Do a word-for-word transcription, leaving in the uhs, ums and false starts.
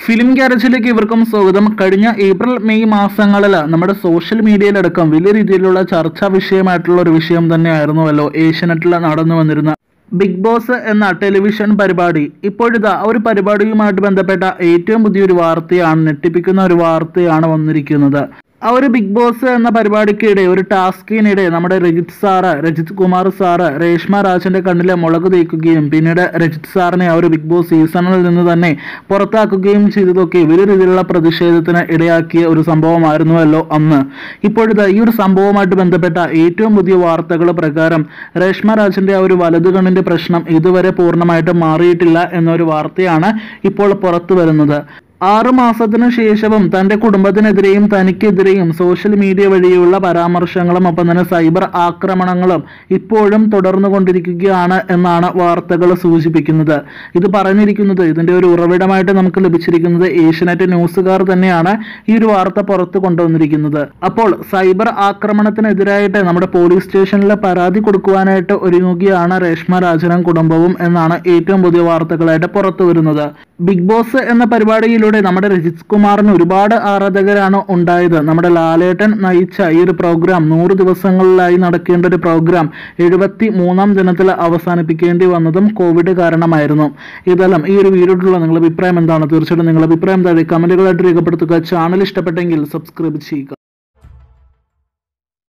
Film ഗ്യാരേജിലേക്ക് ഇവർക്കും സ്വാഗതം. കഴിഞ്ഞ ഏപ്രിൽ മെയ് മാസങ്ങളിൽ നമ്മുടെ സോഷ്യൽ മീഡിയയിലടക്കം വലിയ രീതിയിലുള്ള ചർച്ചാ വിഷയമായിട്ടുള്ള ഒരു വിഷയം തന്നെയായിരുന്നുവല്ലോ ഏഷ്യാനെറ്റിൽ നടന്നു വന്നിരുന്ന ബിഗ് ബോസ് എന്ന ടെലിവിഷൻ പരിപാടി. ഇപ്പോഴിതാ ഒരു പരിപാടിയുമായിട്ട് ബന്ധപ്പെട്ട ഏറ്റവും പുതിയൊരു വാർത്തയാണ്, ഞെട്ടിപ്പിക്കുന്ന ഒരു വാർത്തയാണ് വന്നിരിക്കുന്നത്. ആ ഒരു ബിഗ് ബോസ് എന്ന പരിപാടിക്കിടെ ഒരു ടാസ്കിനിടെ നമ്മുടെ രജിത് സാറ് രജിത് കുമാർ സാറ് രേഷ്മ രാജന്റെ കണ്ണിലെ മുളക് തേക്കുകയും പിന്നീട് രജിത് സാറിനെ ആ ഒരു ബിഗ് ബോസ് സീസണിൽ നിന്ന് തന്നെ പുറത്താക്കുകയും ചെയ്തതൊക്കെ വലിയ രീതിയിലുള്ള പ്രതിഷേധത്തിന് ഇടയാക്കിയ ഒരു സംഭവമായിരുന്നുവല്ലോ അന്ന്. ഇപ്പോഴത്തെ ഈ ഒരു സംഭവവുമായിട്ട് ബന്ധപ്പെട്ട ഏറ്റവും പുതിയ വാർത്തകൾ പ്രകാരം രേഷ്മ രാജന്റെ ആ ഒരു വലതു കണ്ണിന്റെ പ്രശ്നം ഇതുവരെ പൂർണ്ണമായിട്ട് മാറിയിട്ടില്ല എന്നൊരു വാർത്തയാണ് ഇപ്പോൾ പുറത്തു വരുന്നത്. ആറു മാസത്തിനു ശേഷവും തന്റെ കുടുംബത്തിനെതിരെയും തനിക്കെതിരെയും സോഷ്യൽ മീഡിയ വഴിയുള്ള പരാമർശങ്ങളും ഒപ്പം തന്നെ സൈബർ ആക്രമണങ്ങളും ഇപ്പോഴും തുടർന്നു കൊണ്ടിരിക്കുകയാണ് എന്നാണ് വാർത്തകൾ സൂചിപ്പിക്കുന്നത്. ഇത് പറഞ്ഞിരിക്കുന്നത്, ഇതിന്റെ ഒരു ഉറവിടമായിട്ട് നമുക്ക് ലഭിച്ചിരിക്കുന്നത് ഏഷ്യാനെറ്റ് ന്യൂസുകാർ തന്നെയാണ് ഈ ഒരു വാർത്ത പുറത്തു കൊണ്ടുവന്നിരിക്കുന്നത്. അപ്പോൾ സൈബർ ആക്രമണത്തിനെതിരായിട്ട് നമ്മുടെ പോലീസ് സ്റ്റേഷനിൽ പരാതി കൊടുക്കുവാനായിട്ട് ഒരുങ്ങുകയാണ് രേഷ്മ രാജനും കുടുംബവും എന്നാണ് ഏറ്റവും പുതിയ വാർത്തകളായിട്ട് പുറത്തു വരുന്നത്. ബിഗ് ബോസ് എന്ന പരിപാടിയിലൂടെ നമ്മുടെ രജിത് കുമാറിന് ഒരുപാട് ആരാധകരാണ് ഉണ്ടായത്. നമ്മുടെ ലാലേട്ടൻ നയിച്ച ഈ ഒരു പ്രോഗ്രാം നൂറ് ദിവസങ്ങളിലായി നടക്കേണ്ട ഒരു പ്രോഗ്രാം എഴുപത്തി മൂന്നാം ദിനത്തിൽ അവസാനിപ്പിക്കേണ്ടി വന്നതും കോവിഡ് കാരണമായിരുന്നു. ഇതെല്ലാം ഈ ഒരു വീഡിയോയിലുള്ള നിങ്ങളുടെ അഭിപ്രായം എന്താണ്? തീർച്ചയായിട്ടും നിങ്ങളുടെ അഭിപ്രായം താഴെ കമന്റുകളായിട്ട് രേഖപ്പെടുത്തുക. ചാനൽ ഇഷ്ടപ്പെട്ടെങ്കിൽ സബ്സ്ക്രൈബ് ചെയ്യുക.